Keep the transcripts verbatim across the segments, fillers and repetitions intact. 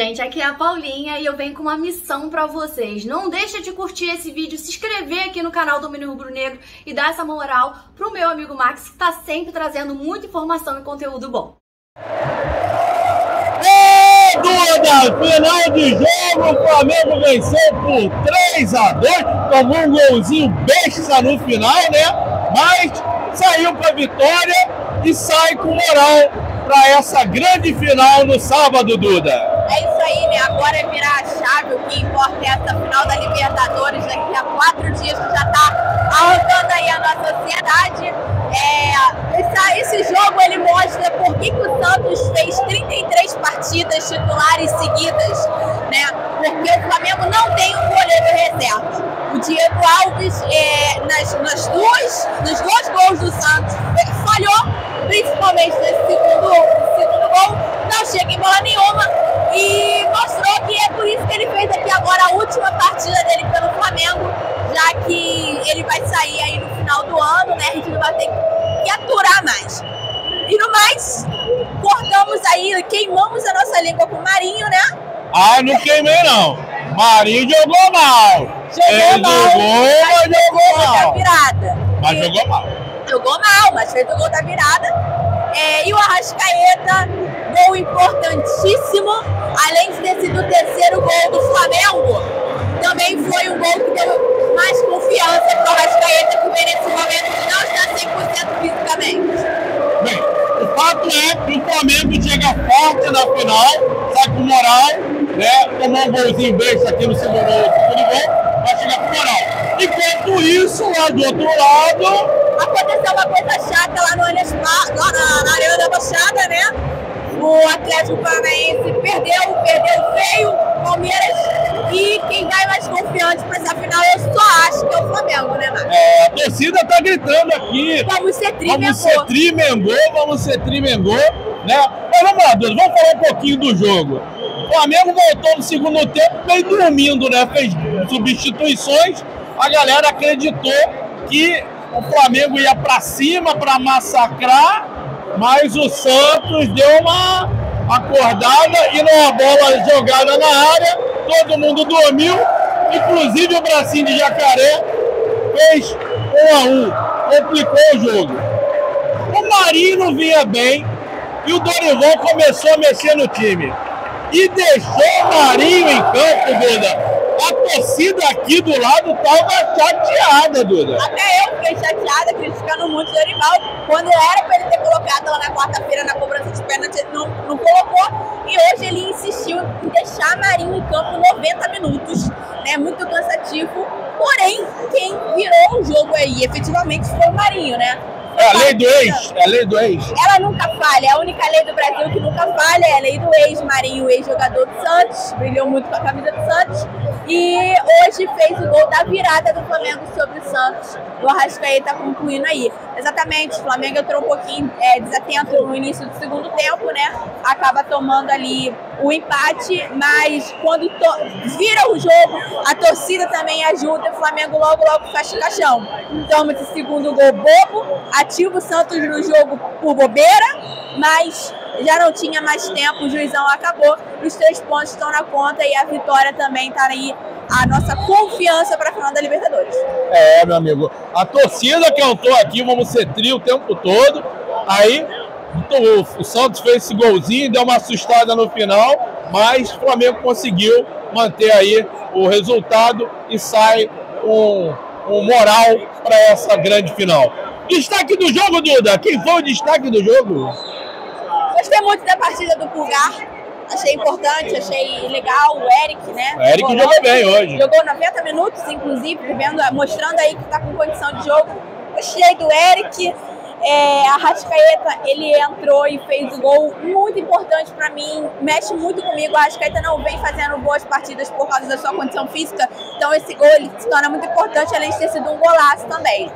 gente, aqui é a Paulinha e eu venho com uma missão pra vocês. Não deixa de curtir esse vídeo, se inscrever aqui no canal do Mini Rubro Negro e dar essa moral pro meu amigo Max, que tá sempre trazendo muita informação e conteúdo bom. Ô, Duda! Final de jogo, o Flamengo venceu por três a dois, tomou um golzinho besta no final, né? Mas saiu pra vitória e sai com moral para essa grande final no sábado, Duda. É isso aí, né? Agora é virar a chave, o que importa é essa final da Libertadores daqui a quatro dias, que já tá arrancando aí a nossa ansiedade. É, esse, esse jogo, ele mostra por que, que o Santos fez trinta e três partidas titulares seguidas, né? Porque o Flamengo não tem um goleiro reserva. O Diego Alves, é, nas, nas duas, nos dois gols do Santos, falhou, principalmente nesse segundo, segundo gol, não chega em bola nenhuma e mostrou que é por isso que ele fez aqui agora a última partida dele pelo Flamengo, já que ele vai sair aí no final do ano, né? A gente não vai ter que aturar mais. E no mais, cortamos aí, queimamos a nossa língua com o Marinho, né? Ah, não queimei não. Marinho jogou mal. Jogou ele mal, jogou, mas jogou mal. Virada. Mas e... jogou mal. Jogou mal, mas fez o gol da virada. É, e o Arrascaeta, gol importantíssimo, além de ter sido o terceiro gol do Flamengo, também foi um gol que deu mais confiança para o Arrascaeta, que vem nesse momento que não está cem por cento fisicamente. Bem, o fato é que o Flamengo chega forte na final, sai com moral, né? Tomou um golzinho besta aqui no segundo gol, vai chegar com moral. Enquanto isso, lá do outro lado, aconteceu uma coisa chata lá, no lá na, na Arena da Baixada, né? O Atlético Paranaense perdeu, perdeu feio, Palmeiras, e quem vai mais confiante para essa final eu só acho que é o Flamengo, né, Marcos? É, a torcida tá gritando aqui. Vamos ser tri, Vamos ser tri, Mengô, vamos ser tri, Mengô, né? Mas vamos lá, Dudu, vamos falar um pouquinho do jogo. O Flamengo voltou no segundo tempo, meio dormindo, né? Fez substituições, a galera acreditou que o Flamengo ia para cima para massacrar, mas o Santos deu uma acordada e numa bola jogada na área, todo mundo dormiu, inclusive o bracinho de Jacaré fez um a um, complicou o jogo. O Marinho não vinha bem e o Dorival começou a mexer no time e deixou o Marinho em campo, Duda. A torcida aqui do lado estava chateada, Duda. Até eu fiquei chateada, criticando muito o Dorival. Quando era para ele ter colocado lá na quarta-feira na cobrança de pênalti, não, não colocou. E hoje ele insistiu em deixar Marinho em campo noventa minutos. Né? Muito cansativo. Porém, quem virou o jogo aí, efetivamente, foi o Marinho, né? É a lei do ex, é a lei do ex. Ela nunca falha, é a única lei do Brasil que nunca falha, é a lei do ex. Marinho, ex-jogador do Santos, brilhou muito com a camisa do Santos. E hoje fez o gol da virada do Flamengo sobre o Santos. O Arrascaeta concluindo aí. Exatamente, o Flamengo entrou um pouquinho é, desatento no início do segundo tempo, né? Acaba tomando ali o empate, mas quando vira o jogo, a torcida também ajuda e o Flamengo logo, logo fecha o caixão. Toma esse segundo gol bobo, ativa o Santos no jogo por bobeira, mas já não tinha mais tempo, o juizão acabou, os três pontos estão na conta e a vitória também está aí, a nossa confiança para a final da Libertadores. É, meu amigo, a torcida cantou aqui, vamos ser tri o tempo todo, aí o, o Santos fez esse golzinho, deu uma assustada no final, mas o Flamengo conseguiu manter aí o resultado e sai um, um moral para essa grande final. Destaque do jogo, Duda, quem foi o destaque do jogo? Gostei muito da partida do Pulgar, achei importante, achei legal, o Eric, né? O Eric jogou, jogou bem hoje. Jogou noventa minutos, inclusive, vendo, mostrando aí que está com condição de jogo. Gostei do Eric, é, a Arrascaeta, ele entrou e fez o gol muito importante para mim, mexe muito comigo. A Arrascaeta não vem fazendo boas partidas por causa da sua condição física, então esse gol ele se torna muito importante, além de ter sido um golaço também.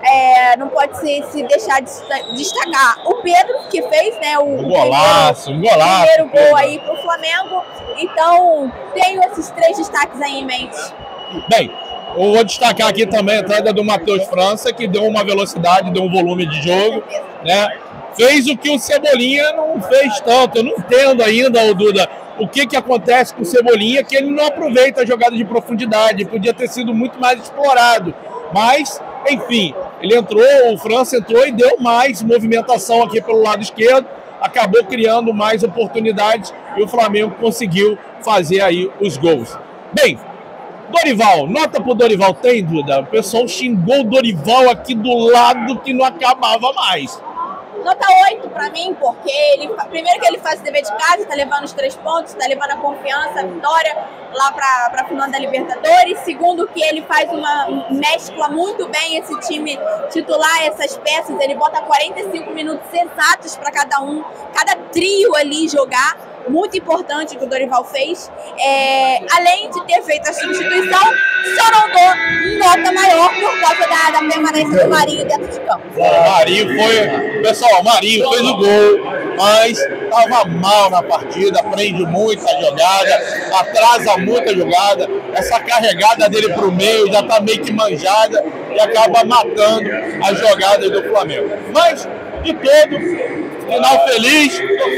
É, não pode se, se deixar de destacar o Pedro, que fez, né, o, um golaço, primeiro, um golaço, primeiro gol aí pro Flamengo. Então, tenho esses três destaques aí em mente. Bem, eu vou destacar aqui também a entrada do Matheus França, que deu uma velocidade, deu um volume de jogo, né? Fez o que o Cebolinha não fez tanto. Eu não entendo ainda, o Duda, o que, que acontece com o Cebolinha, que ele não aproveita a jogada de profundidade, podia ter sido muito mais explorado. Mas, enfim, ele entrou, o França entrou e deu mais movimentação aqui pelo lado esquerdo, acabou criando mais oportunidades e o Flamengo conseguiu fazer aí os gols. Bem, Dorival, nota pro Dorival, tem, Duda? O pessoal xingou o Dorival aqui do lado que não acabava mais. Nota oito pra mim, porque ele, primeiro que ele faz o dever de casa, tá levando os três pontos, tá levando a confiança, a vitória lá pra, pra final da Libertadores. Segundo que ele faz uma, mescla muito bem esse time titular, essas peças, ele bota quarenta e cinco minutos sensatos pra cada um, cada trio ali jogar. Muito importante que o Dorival fez, é, além de ter feito a substituição, só não dou nota maior por causa da, da permanência do Marinho dentro de campo. O Marinho foi, pessoal, o Marinho fez o gol, mas estava mal na partida, prende muita jogada, atrasa muita jogada, essa carregada dele para o meio já está meio que manjada e acaba matando as jogadas do Flamengo. Mas, de todo, final feliz,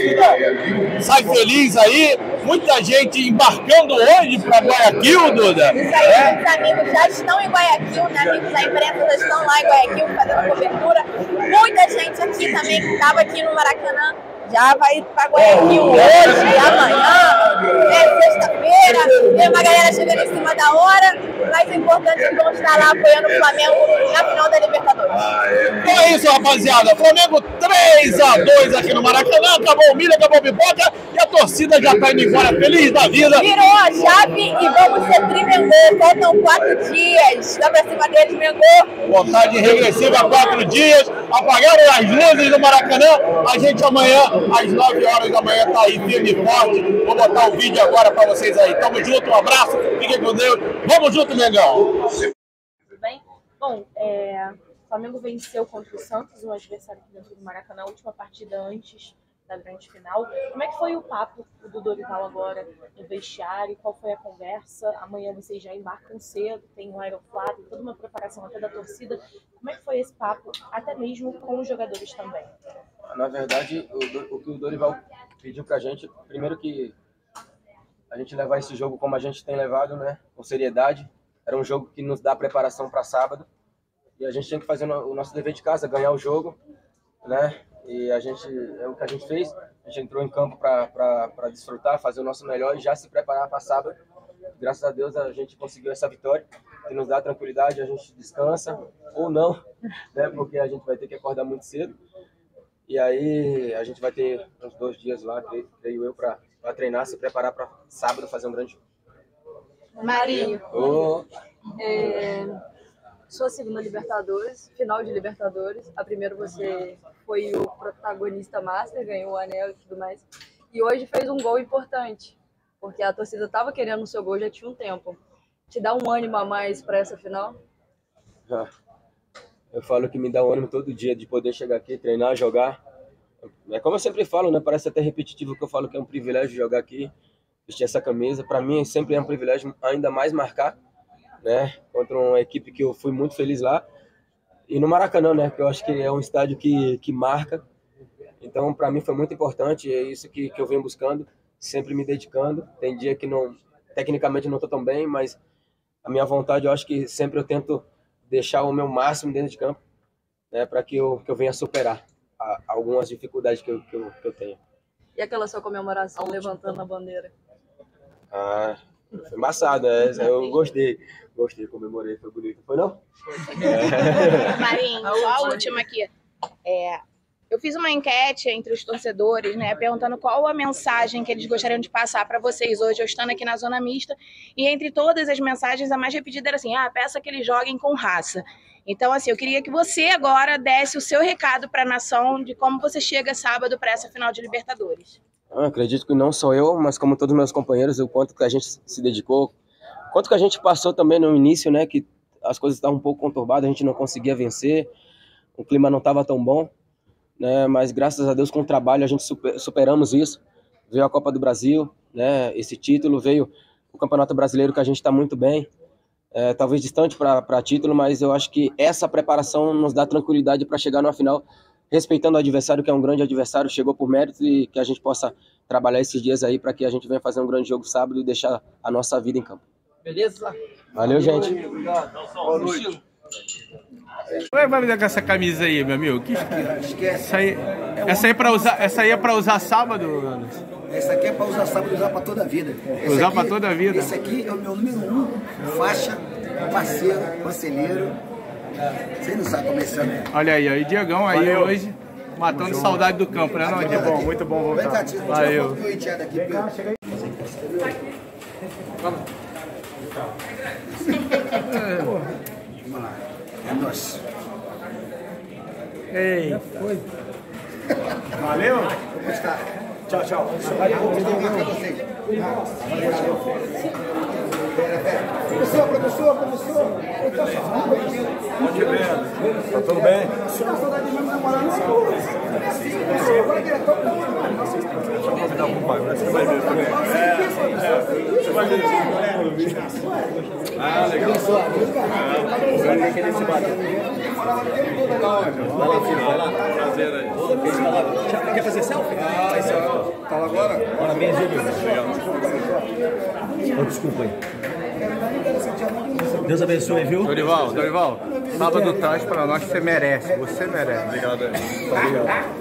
torcida sai feliz aí, muita gente embarcando hoje para Guayaquil, Duda. Isso aí, muitos amigos já estão em Guayaquil, né? Amigos da imprensa já estão lá em Guayaquil fazendo cobertura. Muita gente aqui também que estava aqui no Maracanã já vai para Guayaquil hoje, amanhã, é sexta-feira, tem uma galera chegando em cima da hora, mas o importante é que vão estar lá apoiando o Flamengo na final da Libertadores. Então é isso, rapaziada. Flamengo três a dois aqui no Maracanã, acabou o milho, acabou a pipoca e a torcida já tá indo embora feliz da vida. Virou a chave e vamos ser tri Mengô. Faltam quatro dias. Dá pra cima deles, Mengô. Contagem regressiva, quatro dias. Apagaram as luzes do Maracanã. A gente amanhã, às nove horas da manhã, tá aí firme e forte. Vou botar o vídeo agora pra vocês aí. Tamo junto, um abraço, fiquem com Deus. Vamos junto, Mengão. Tudo bem? Bom, é, o Flamengo venceu contra o Santos, um adversário aqui dentro do Maracanã, a última partida antes da grande final. Como é que foi o papo do Dorival agora no vestiário? Qual foi a conversa? Amanhã vocês já embarcam cedo, tem um aeroflado, tem toda uma preparação até da torcida. Como é que foi esse papo, até mesmo com os jogadores também? Na verdade, o, o que o Dorival pediu pra gente, primeiro que a gente levar esse jogo como a gente tem levado, né, com seriedade. Era um jogo que nos dá preparação para sábado e a gente tinha que fazer o nosso dever de casa, ganhar o jogo, né? E a gente, é o que a gente fez. A gente entrou em campo para desfrutar, fazer o nosso melhor e já se preparar para sábado. Graças a Deus a gente conseguiu essa vitória, que nos dá tranquilidade, a gente descansa ou não, né? Porque a gente vai ter que acordar muito cedo. E aí a gente vai ter uns dois dias lá, creio eu, para treinar, se preparar para sábado fazer um grande jogo. Marinho, Oh. é, sua segunda Libertadores, final de Libertadores. A primeira você foi o protagonista master, ganhou o anel e tudo mais. E hoje fez um gol importante, porque a torcida estava querendo o seu gol já tinha um tempo. Te dá um ânimo a mais para essa final? Ah, eu falo que me dá um ânimo todo dia de poder chegar aqui, treinar, jogar. É como eu sempre falo, né? Parece até repetitivo que eu falo que é um privilégio jogar aqui, vestir essa camisa. Para mim sempre é um privilégio ainda mais marcar, né? Contra uma equipe que eu fui muito feliz lá. E no Maracanã, né? Que eu acho que é um estádio que, que marca. Então, para mim foi muito importante. É isso que, que eu venho buscando, sempre me dedicando. Tem dia que não, tecnicamente não estou tão bem, mas a minha vontade, eu acho que sempre eu tento deixar o meu máximo dentro de campo, né? Para que eu, que eu venha superar a, algumas dificuldades que eu, que, eu, que eu tenho. E aquela sua comemoração levantando a bandeira? Ah, foi embaçado, né? Eu gostei. Gostei, comemorei, foi bonito. Foi não? É. Marinho, só a última aqui. É, eu fiz uma enquete entre os torcedores, né, perguntando qual a mensagem que eles gostariam de passar para vocês hoje, eu estando aqui na Zona Mista. E entre todas as mensagens, a mais repetida era assim, ah, peça que eles joguem com raça. Então, assim, eu queria que você agora desse o seu recado para a nação de como você chega sábado para essa final de Libertadores. Eu acredito que não só eu, mas como todos os meus companheiros, o quanto que a gente se dedicou, quanto que a gente passou também no início, né, que as coisas estavam um pouco conturbadas, a gente não conseguia vencer, o clima não estava tão bom, né, mas graças a Deus com o trabalho a gente super, superamos isso. Veio a Copa do Brasil, né, esse título, veio o Campeonato Brasileiro que a gente está muito bem, é, talvez distante para título, mas eu acho que essa preparação nos dá tranquilidade para chegar numa final respeitando o adversário, que é um grande adversário, chegou por mérito, e que a gente possa trabalhar esses dias aí para que a gente venha fazer um grande jogo sábado e deixar a nossa vida em campo. Beleza? Valeu, gente. Boa noite. Como é que vai fazer com essa camisa aí, meu amigo? Que... Essa aí, essa aí, é pra usar, essa aí é pra usar sábado, Anderson? Essa aqui é pra usar sábado e usar pra toda a vida. Esse usar aqui, pra toda a vida? Esse aqui é o meu número um, faixa, parceiro, conselheiro. Você não sabe como é isso, né? Olha aí, ó, e Diegão aí Valeu. Hoje, matando saudade do campo, né, não, Muito Diego? bom, muito bom voltar. Vem cá, Valeu. Vamos. Vamos lá. É nosso. Ei, foi. Valeu? Tchau, tchau. Professor, professor, professor. Onde vem? Tá tudo bem? Deixa eu convidar o pai, você vai ver também. Você vai ver. Ah, legal. Vai ver que ele se bateu. Vai lá, filho, vai lá. Prazer aí. Quer fazer selfie? Ah, isso é. Fala agora? Bora bem, Júlio. Oh, desculpa aí. Deus abençoe, viu? Dorival, Dorival, sábado traz pra nós que você merece. Você merece. Obrigado aí. Obrigado.